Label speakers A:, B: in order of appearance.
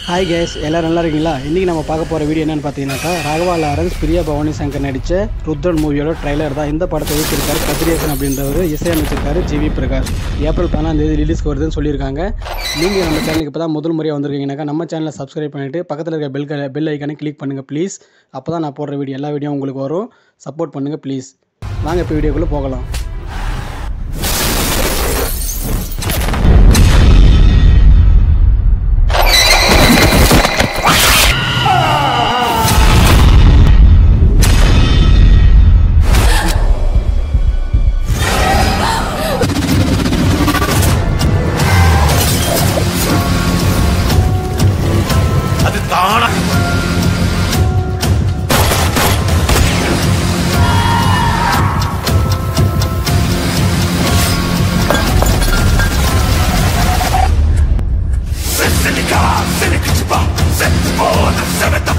A: Hi guys, எல்லோரும் நல்லா இருக்கீங்களா? இன்றைக்கி நம்ம பார்க்க போகிற வீடியோ என்னென்னு பார்த்தீங்கன்னாக்கா, ராகவா, லாரன்ஸ், பிரியா, பவானி, சங்கர் நடித்த ருத்ரன் மூவியோட ட்ரைலர் தான். இந்த படத்தை இயக்கியிருக்காரு கதிரேசன் அப்படின்றவர், இசையமைச்சிருக்காரு ஜிவி பிரகாஷ். ஏப்ரல் 14 ரிலீஸ்க்கு வருதுன்னு சொல்லியிருக்காங்க. நீங்கள் நம்ம சேனலுக்கு இப்போ தான் முதல் முறையாக வந்திருக்கீங்கன்னாக்கா நம்ம சேனலை சப்ஸ்கிரைப் பண்ணிவிட்டு பக்கத்தில் இருக்க பெல் ஐக்கானை கிளிக் பண்ணுங்கள் ப்ளீஸ். அப்போ தான் நான் போடுற எல்லா வீடியோ உங்களுக்கு வரும். சப்போர்ட் பண்ணுங்கள் ப்ளீஸ். வாங்க இப்போ வீடியோக்குள்ளே போகலாம்.
B: Seneca, Seneca, Seneca,